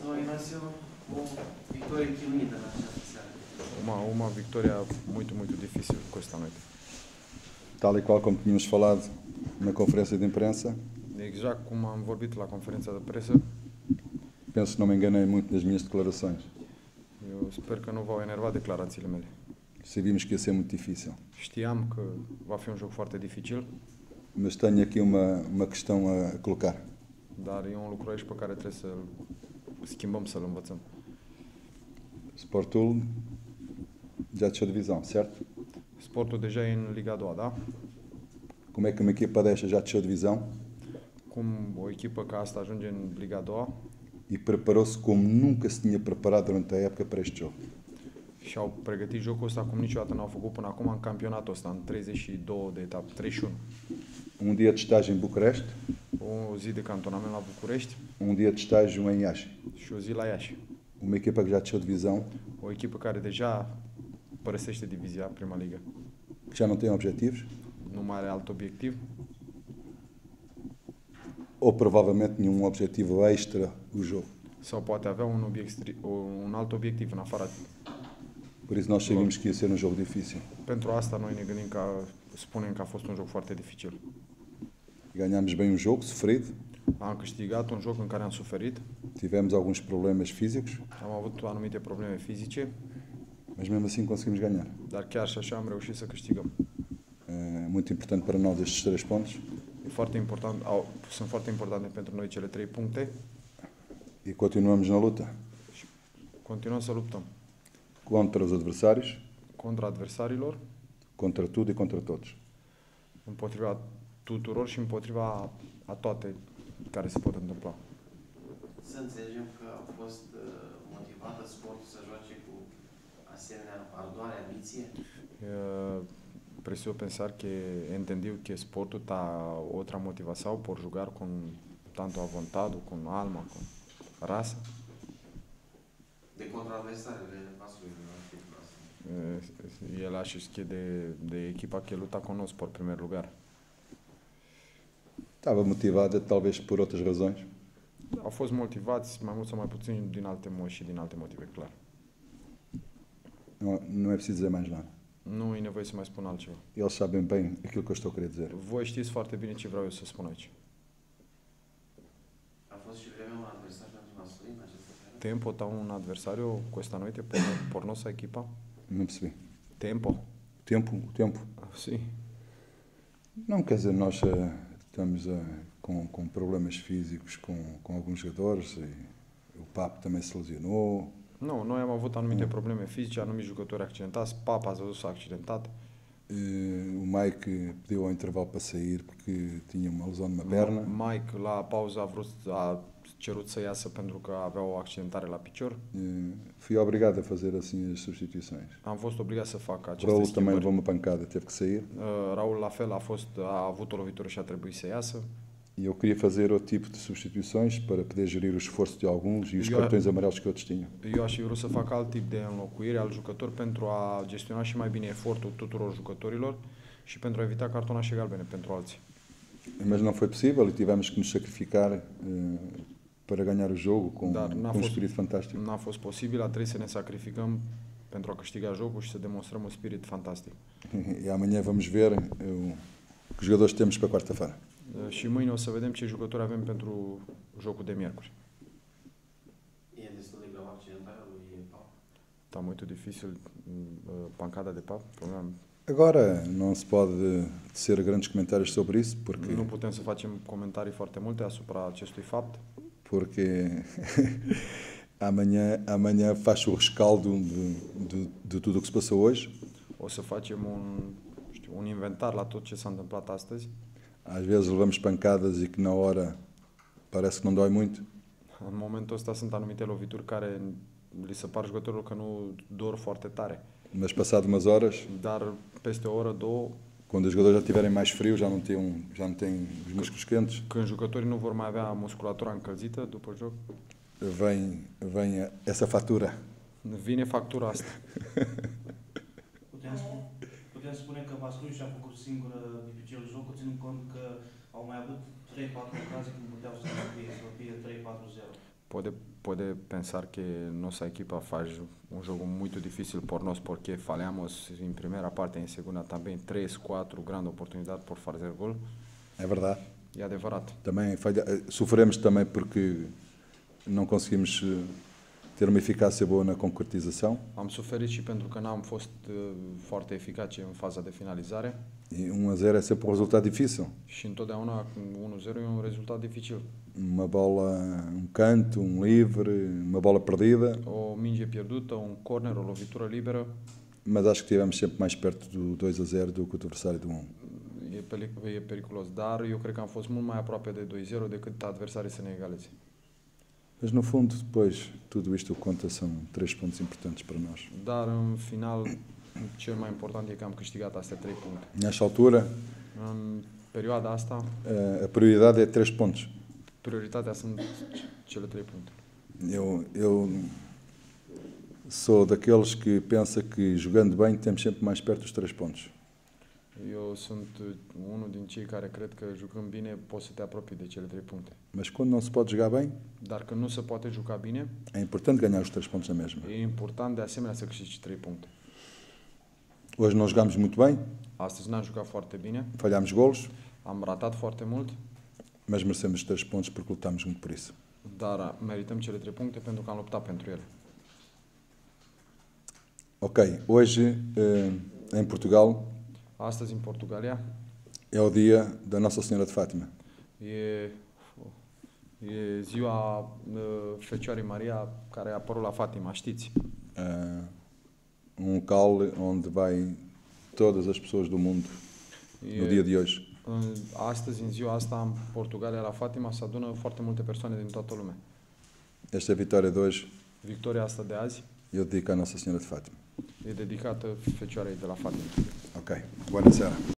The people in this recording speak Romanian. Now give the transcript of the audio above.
No, Inácio, uma vitória chinuita na seara. Uma vitória muito, muito difícil com esta noite. Tal e qual como tínhamos falado na conferência de imprensa, Exact cum am vorbit la conferința de presă, penso que não me enganei muito nas minhas declarações. eu sper că nu v-au enervat declarațiile mele. Sabíamos que ia ser muito difícil. Știam că va fi un joc foarte dificil, Mas tenho aqui uma questão a colocar. dar e un lucru aici pe care trebuie să-l schimbăm, să-l învățăm. Sportul já desceu de divisão, certo? Sportul deja e în Liga a doua, da? Como é que uma equipa desta já desceu de divisão Cum o echipă ca asta ajunge în Liga a doua e preparou-se como nunca se tinha preparado durante a época para este jogo? și au pregătit jocul ăsta cum niciodată n-au făcut până acum în campionatul ăsta, în 32 de etape, 31. Um dia de estágio em Bucareste, O zi de cantonament la București um dia de estágio em Iași. și o zi la Iași. Uma equipa que já desceu de divisão, O echipă care deja părăsește divizia, prima ligă, que já não tem objetivos, nu mai are alt obiectiv ou provavelmente nenhum objetivo extra do jogo. sau poate avea un alt obiectiv în afara. Por isso nós sabíamos que ia ser um jogo difícil. Pentru asta noi ne gândim spunem că a fost un joc foarte dificil. Ganhámos bem um jogo, sofrido, Am câștigat un joc în care am suferit, tivemos alguns problemas físicos, am avut anumite probleme fizice, mas mesmo assim conseguimos ganhar. dar chiar și așa am reușit să câștigăm. É muito importante para nós estes 3 pontos E foarte important, sunt foarte importante pentru noi cele 3 puncte e continuamos na luta și continuăm să luptăm contra os adversários, contra adversarilor, contra tudo e contra todos. împotriva tuturor și împotriva a toate care se pot întâmpla. Să înțelegem că a fost motivată sportul să joace cu asemenea ardoare, ambiție? Preciso pensar que entendiu que sportul está outra motivação por jogar com tanto à vontade, com alma, com raça. De contra adversarele pasului, nu ar fi asta. El acha que de equipa que luta conosco por primeiro lugar. Estava motivada talvez por outras razões, Au fost motivați mai mult sau mai puțin din alte și din alte motive, clar. não é preciso dizer mais nada. Nu e nevoie să mai spun altceva. Eles sabem bem aquilo que eu estou a querer dizer. Voi știți foarte bine ce vreau eu să spun aici. A fost și vremea un adversar pentru masculin în această seară? Tempo está un adversario questa noite por nossa equipa? Não percebi. Tempo? Tempo? O tempo? Sim. Não, quer dizer, nós estamos com problemas físicos com alguns jogadores e o Papo também se lesionou. Nu, noi am avut anumite probleme fizice, anumiți jucători accidentați, Papa ați văzut s-a accidentat. O Mike pediu ao intervalo para sair porque tinha uma lesão numa perna. Mike la pauză a cerut să iasă pentru că avea o accidentare la picior. Fui obrigado a fazer assim as substituições. Am fost obligat să fac aceste Raul também schimbări. levou uma pancada, teve que sair. Raul la fel a avut o lovitură și a trebuit să iasă. E eu queria fazer outro tipo de substituições para poder gerir o esforço de alguns e os cartões amarelos que outros tinham. Eu aș fi vrut să fac alt tip de înlocuire al jucători pentru a gestiona și mai bine efortul tuturor jucătorilor și pentru a evita cartonașe galbene pentru alții. Mas não foi possível e tivemos que nos sacrificar para ganhar o jogo com um espírito fantástico. N-a fost posibil, a trebuit să ne sacrificăm pentru a câștiga jocul și să demonstrăm un spirit fantastic. E amanhã vamos ver que jogadores temos para quarta-feira. Și mâine o să vedem ce jucători avem pentru jocul de miercuri. E destul de grav accidentarea lui Pau? Está muito difícil pancada de Pap. Agora não se pode tecer grandes comentários sobre isso porque Nu putem să facem comentarii foarte multe asupra acestui fapt. Porque amanhã faz o rescaldo de tudo o que se passou hoje. O să facem un inventar la tot ce s-a întâmplat astăzi. Às vezes levamos pancadas e que na hora parece que não dói muito. În momentul ăsta sunt anumite lovituri care li se par jucătorilor că nu dor foarte tare. Mas passado umas horas, dar peste o oră, două, quando os jogadores já estiverem mais frios, já não têm os músculos quentes, când jucătorii nu vor mai avea musculatura încălzită după joc, vem essa fatura. vine factura asta. Putem spune că Vaslui și-a făcut singură dificil jocul, ținând cont că au mai avut 3-4 ocazii când puteau să fie 3-4-0. Pode pensar que nossa equipa faz um jogo muito difícil por nós porque falhamos em primeira parte e em segunda também 3, 4 grandes oportunidades por fazer gol. É verdade. E adevărat. Também sofremos também porque não conseguimos ter uma eficácia boa na concretização. Am suferit și pentru că n-am fost foarte eficace în faza de finalizare. E 1-0 é sempre um resultado difícil. Și întotdeauna 1-0 e un rezultat dificil. Uma bola, canto, livre, uma bola perdida. O minge pierdută, un corner, o lovitură liberă. Mas acho que estivemos sempre mais perto do 2-0 do que o adversário do 1. E periculos, dar eu cred că am fost mult mai aproape de 2-0 decât adversarii să ne egaleze. Mas no fundo, depois, tudo isto conta são 3 pontos importantes para nós. Dar în final, cel mai important e că am câștigat astea 3 puncte. Nesta altura, În perioada asta, a prioridade é 3 pontos. prioritatea sunt cele 3 puncte. Eu sou daqueles que pensa que jogando bem temos sempre mais perto dos 3 pontos. Eu sunt unul din cei care cred că jucând bine poți să te apropii de cele 3 puncte. Mas quando não se pode jogar bem, Dar când nu se poate juca bine, é importante ganhar os 3 pontos na mesma. e important de asemenea să câștigi 3 puncte. Hoje não jogámos muito bem, Astăzi n-am jucat foarte bine, falhámos golos, am ratat foarte mult, mas merecemos os 3 pontos porque lutámos muito por isso. dar merităm cele 3 puncte pentru că am luptat pentru ele. Ok, hoje em Portugal Astăzi în Portugalia é o dia da Nossa Senhora de Fátima. e ziua Fecioarei Maria care a apărut la Fatima, știți? Um local onde vai todas as pessoas do mundo no dia de hoje. Astăzi, în ziua asta, în Portugalia, la Fatima, se adună foarte multe persoane din toată lumea. Esta vitória de hoje Victoria asta de azi eu dedico à Nossa Senhora de Fátima. e dedicată Fecioarei de la Fatima. Ok, boa noite.